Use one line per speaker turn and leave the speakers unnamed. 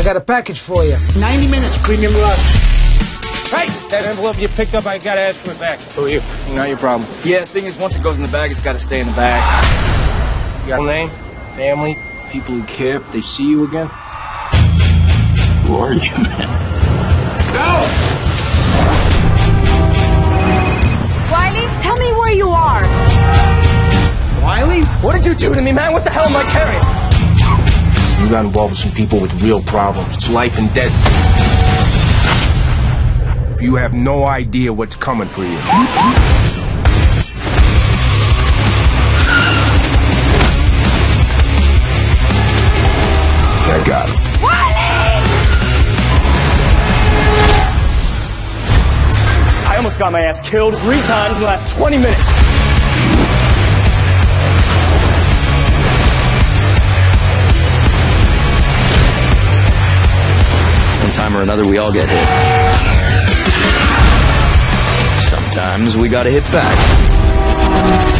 got a package for you.
90 minutes premium rush.
Hey, that envelope you picked up, I gotta ask for it back. Who are you? Not your problem.
Yeah, the thing is, once it goes in the bag, it's gotta stay in the bag.
You got a name, family, people who care if they see you again?
Who are you, man?
Go!
Wiley, tell me where you are.
Wiley? What did you do to me, man? What the hell am I carrying?
You got involved with some people with real problems. It's life and death. You have no idea what's coming for you. I got him.
I almost got my ass killed 3 times in the last 20 minutes.
One time or another, we all get hit. Sometimes we gotta hit back.